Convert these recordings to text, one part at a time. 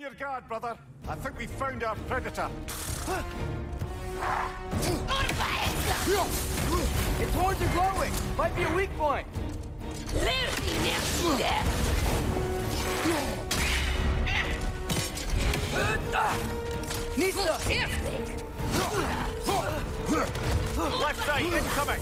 your guard, brother. I think we found our predator. Its horns are glowing! Might be a weak point! Nista! Left side, incoming!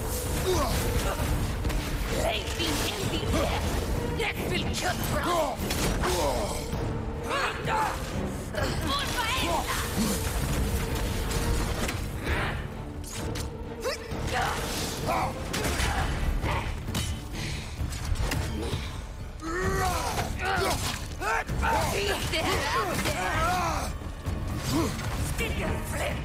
Stick your flint!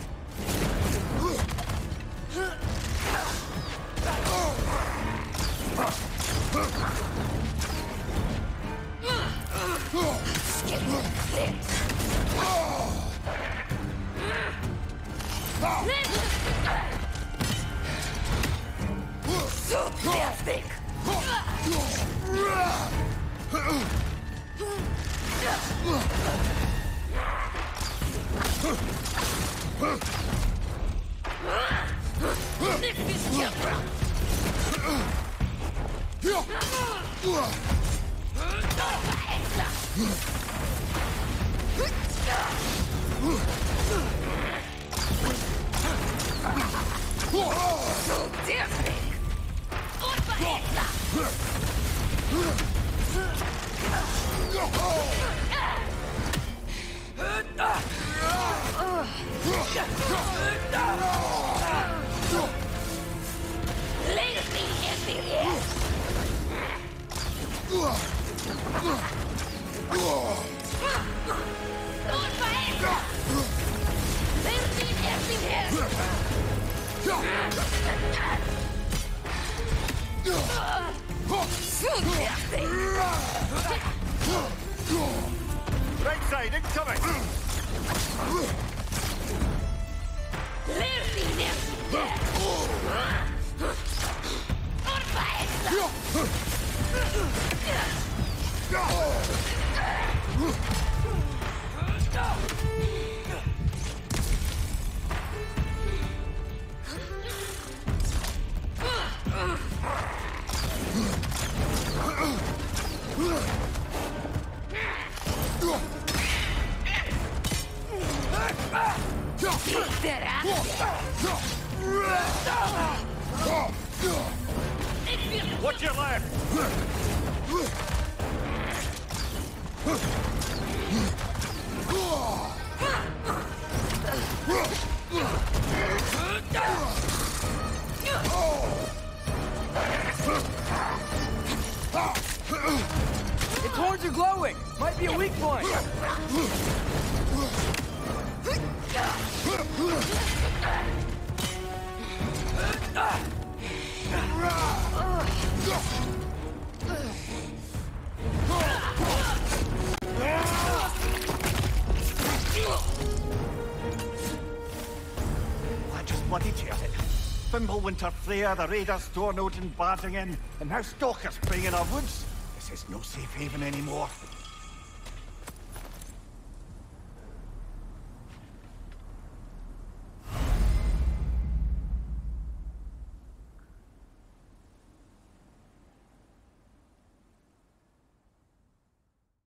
Right side, incoming! Watch your left! Its horns are glowing! Might be a weak point! I just bloody teared it. Fimbulwinter Freya, the raiders, Stornodin barging in, and now stalkers spraying in our woods. This is no safe haven anymore.